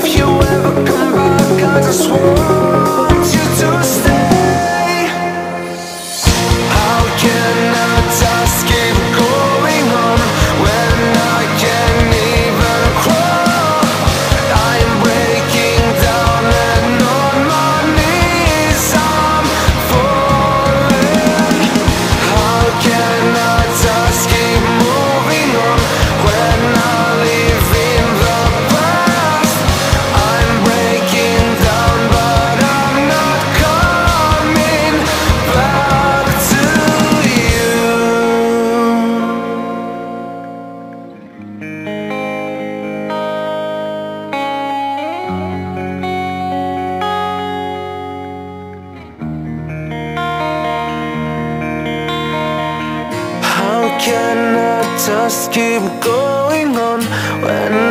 if you ever come back, I just want you to stay. How can I just keep going on when I can't even crawl? I am breaking down and on my knees I'm falling. How can I just keep moving on when I live in the past? I'm breaking down, but I'm not coming back to you. How can I just keep going on when